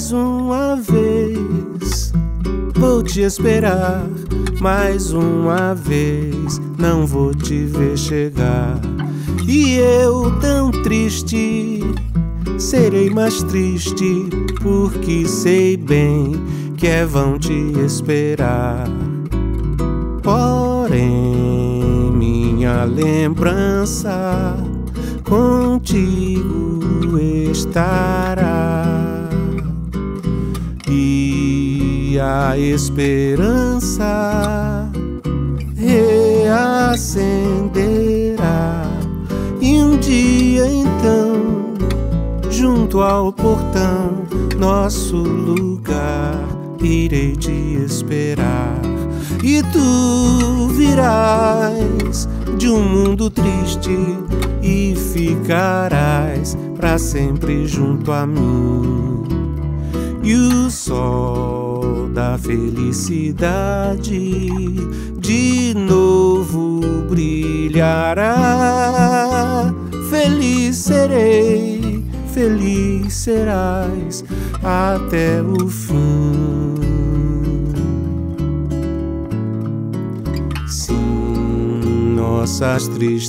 mais uma vez. Vou te esperar mais uma vez, não vou te ver chegar. E eu tão triste, serei mais triste, porque sei bem que é vão te esperar. Porém, minha lembrança contigo estará, e a esperança reacenderá. E um dia então, junto ao portão, nosso lugar, irei te esperar. E tu virás de um mundo triste e ficarás pra sempre junto a mim. E o sol da felicidade de novo brilhará. Feliz serei, feliz serás até o fim. Sim, nossas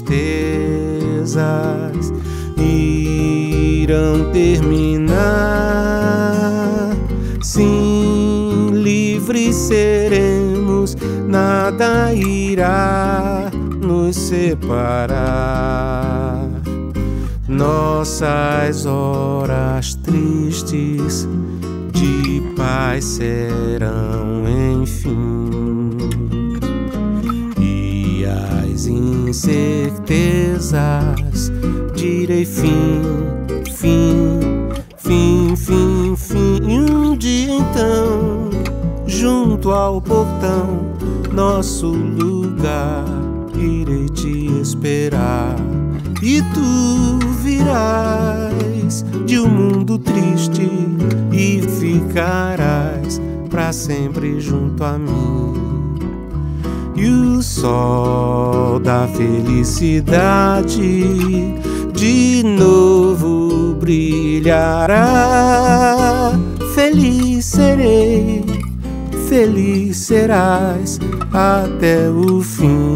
tristezas irão terminar. Sim, livres seremos, nada irá nos separar. Nossas horas tristes de paz serão enfim, e as incertezas direi fim, fim, fim, fim, fim. E um dia então, junto ao portão, nosso lugar, irei te esperar. E tu virás de um mundo triste e ficarás pra sempre junto a mim. E o sol da felicidade de novo brilhará. Feliz serei, feliz serás até o fim.